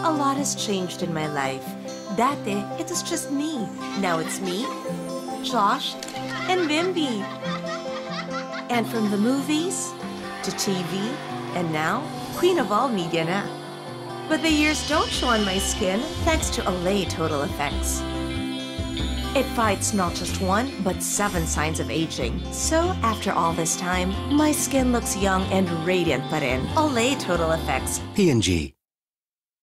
A lot has changed in my life. Dati, it was just me. Now it's me, Josh, and Bimby. And from the movies to TV, and now, queen of all media na. But the years don't show on my skin thanks to Olay Total Effects. It fights not just 1, but 7 signs of aging. So, after all this time, my skin looks young and radiant pa rin. Olay Total Effects. P&G.